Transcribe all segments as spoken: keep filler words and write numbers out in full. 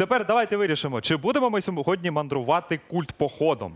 Тепер давайте вирішимо, чи будемо ми сьогодні мандрувати культпоходом.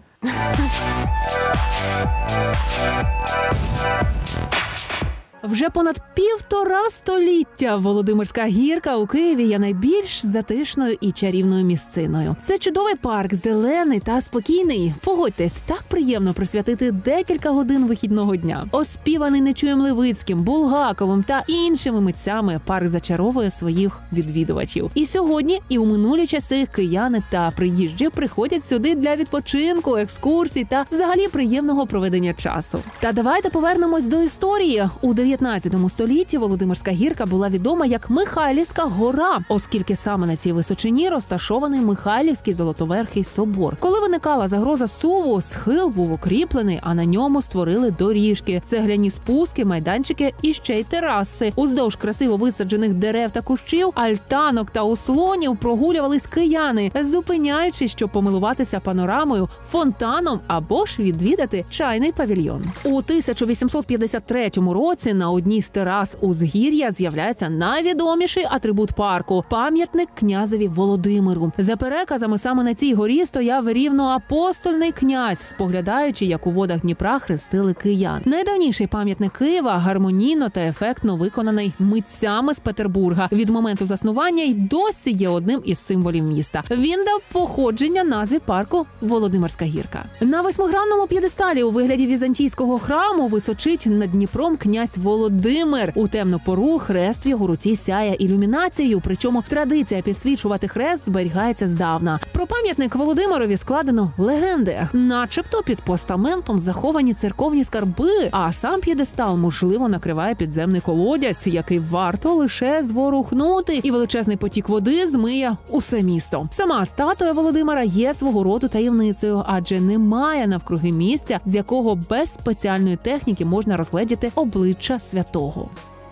Вже понад півтора століття Володимирська гірка у Києві є найбільш затишною і чарівною місциною. Це чудовий парк, зелений та спокійний. Погодьтесь, так приємно присвятити декілька годин вихідного дня. Оспіваний Нечуєм Левицьким, Булгаковим та іншими митцями, парк зачаровує своїх відвідувачів. І сьогодні, і у минулі часи кияни та приїжджі приходять сюди для відпочинку, екскурсій та взагалі приємного проведення часу. Та давайте повернемось до історії. У дев'ятнадцятому столітті Володимирська гірка була відома як Михайлівська гора, оскільки саме на цій височині розташований Михайлівський Золотоверхий собор. Коли виникала загроза суву, схил був укріплений, а на ньому створили доріжки, цегляні спуски, майданчики і ще й тераси. Уздовж красиво висаджених дерев та кущів, альтанок та ослонів прогулювались кияни, зупиняючись, щоб помилуватися панорамою, фонтаном або ж відвідати чайний павільйон. У тисяча вісімсот п'ятдесят третьому році на одній з терас Узгір'я з'являється найвідоміший атрибут парку – пам'ятник князеві Володимиру. За переказами, саме на цій горі стояв рівноапостольний князь, споглядаючи, як у водах Дніпра хрестили киян. Найдавніший пам'ятник Києва гармонійно та ефектно виконаний митцями з Петербурга. Від моменту заснування й досі є одним із символів міста. Він дав походження назві парку Володимирська гірка. На восьмигранному п'єдесталі у вигляді візантійського храму височить над Дніпром князь Володимир. У темну пору хрест в його руці сяє ілюмінацією, причому традиція підсвічувати хрест зберігається здавна. Про пам'ятник Володимирові складено легенди. Начебто під постаментом заховані церковні скарби, а сам п'єдестал, можливо, накриває підземний колодязь, який варто лише зворухнути, і величезний потік води змиє усе місто. Сама статуя Володимира є свого роду таємницею, адже немає навкруги місця, з якого без спеціальної техніки можна розгледіти обличчя святого.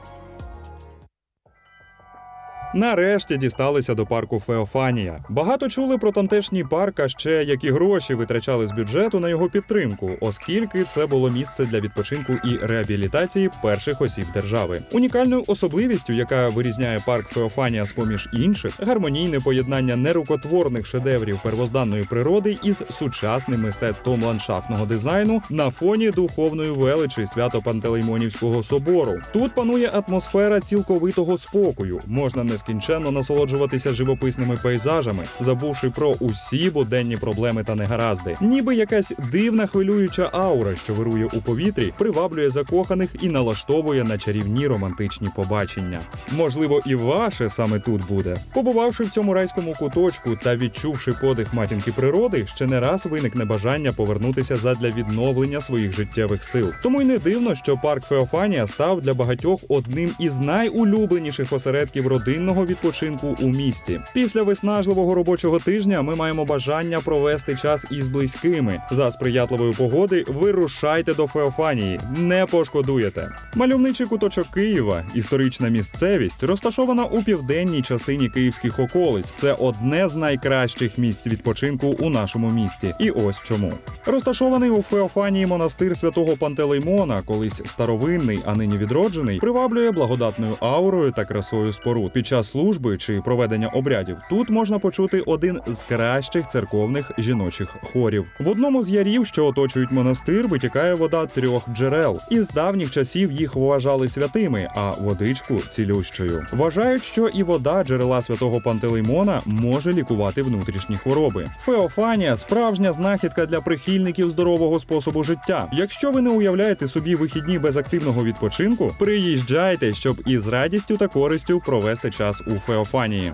Нарешті дісталися до парку Феофанія. Багато чули про тамтешній парк, а ще які гроші витрачали з бюджету на його підтримку, оскільки це було місце для відпочинку і реабілітації перших осіб держави. Унікальною особливістю, яка вирізняє парк Феофанія з-поміж інших, гармонійне поєднання нерукотворних шедеврів первозданної природи із сучасним мистецтвом ландшафтного дизайну на фоні духовної величі Свято-Пантелеймонівського собору. Тут панує атмосфера цілковитого спокою. Можна не скінченно насолоджуватися живописними пейзажами, забувши про усі буденні проблеми та негаразди. Ніби якась дивна хвилююча аура, що вирує у повітрі, приваблює закоханих і налаштовує на чарівні романтичні побачення. Можливо, і ваше саме тут буде. Побувавши в цьому райському куточку та відчувши подих матінки природи, ще не раз виникне бажання повернутися задля відновлення своїх життєвих сил. Тому й не дивно, що парк Феофанія став для багатьох одним із найулюбленіших осередків родинного відпочинку у місті. Після виснажливого робочого тижня ми маємо бажання провести час із близькими. За сприятливої погоди вирушайте до Феофанії, не пошкодуєте. Мальовничий куточок Києва, історична місцевість, розташована у південній частині київських околиць. Це одне з найкращих місць відпочинку у нашому місті. І ось чому. Розташований у Феофанії монастир святого Пантелеймона, колись старовинний, а нині відроджений, приваблює благодатною аурою та красою споруд. Під час служби чи проведення обрядів тут можна почути один з кращих церковних жіночих хорів. В одному з ярів, що оточують монастир, витікає вода трьох джерел. Із давніх часів їх вважали святими, а водичку – цілющою. Вважають, що і вода джерела святого Пантелеймона може лікувати внутрішні хвороби. Феофанія – справжня знахідка для прихильників здорового способу життя. Якщо ви не уявляєте собі вихідні без активного відпочинку, приїжджайте, щоб із радістю та користю провести час у Феофанії.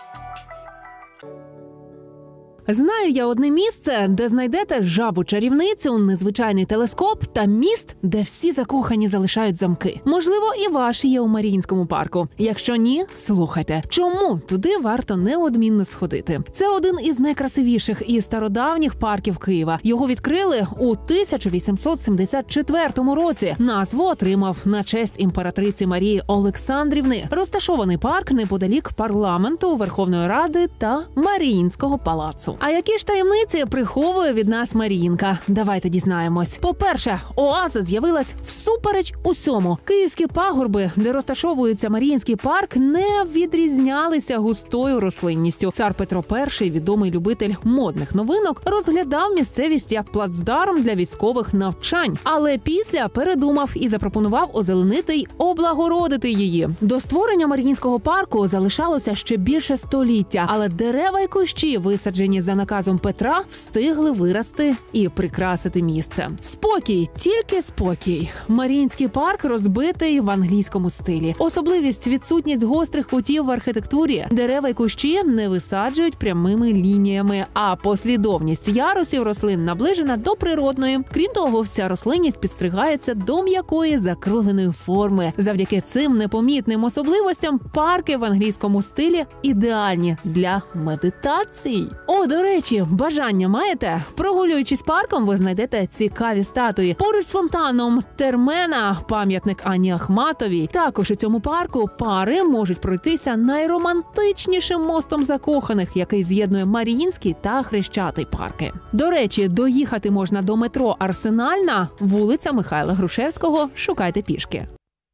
Знаю я одне місце, де знайдете жабу-чарівницю, незвичайний телескоп та міст, де всі закохані залишають замки. Можливо, і ваш є у Маріїнському парку. Якщо ні, слухайте. Чому туди варто неодмінно сходити? Це один із найкрасивіших і стародавніх парків Києва. Його відкрили у тисяча вісімсот сімдесят четвертому році. Назву отримав на честь імператриці Марії Олександрівни. Розташований парк неподалік парламенту, Верховної Ради та Маріїнського палацу. А які ж таємниці приховує від нас Маріїнка? Давайте дізнаємось. По-перше, оаза з'явилась всупереч усьому. Київські пагорби, де розташовується Маріїнський парк, не відрізнялися густою рослинністю. Цар Петро І, відомий любитель модних новинок, розглядав місцевість як плацдарм для військових навчань. Але після передумав і запропонував озеленити й облагородити її. До створення Маріїнського парку залишалося ще більше століття, але дерева й кущі, висаджені за наказом Петра, встигли вирости і прикрасити місце. Спокій, тільки спокій. Маріїнський парк розбитий в англійському стилі. Особливість – відсутність гострих кутів в архітектурі. Дерева й кущі не висаджують прямими лініями, а послідовність ярусів рослин наближена до природної. Крім того, вся рослинність підстригається до м'якої закругленої форми. Завдяки цим непомітним особливостям парки в англійському стилі ідеальні для медитацій. О, до речі, бажання маєте? Прогулюючись парком, ви знайдете цікаві статуї. Поруч з фонтаном Термена, пам'ятник Анні Ахматовій. Також у цьому парку пари можуть пройтися найромантичнішим мостом закоханих, який з'єднує Маріїнський та Хрещатий парки. До речі, доїхати можна до метро Арсенальна, вулиця Михайла Грушевського. Шукайте пішки.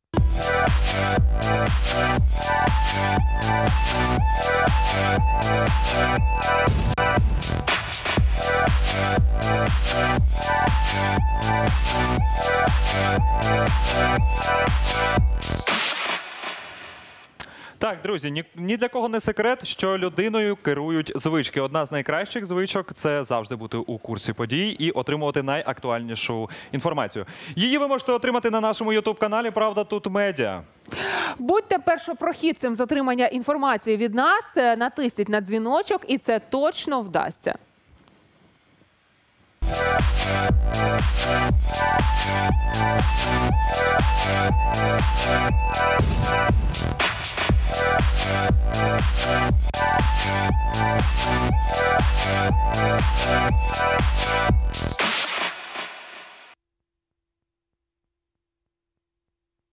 Так, друзі, ні, ні для кого не секрет, що людиною керують звички. Одна з найкращих звичок – це завжди бути у курсі подій і отримувати найактуальнішу інформацію. Її ви можете отримати на нашому ютуб-каналі «Правда тут медіа». Будьте першопрохідцем з отримання інформації від нас, натисніть на дзвіночок, і це точно вдасться. We'll be right back.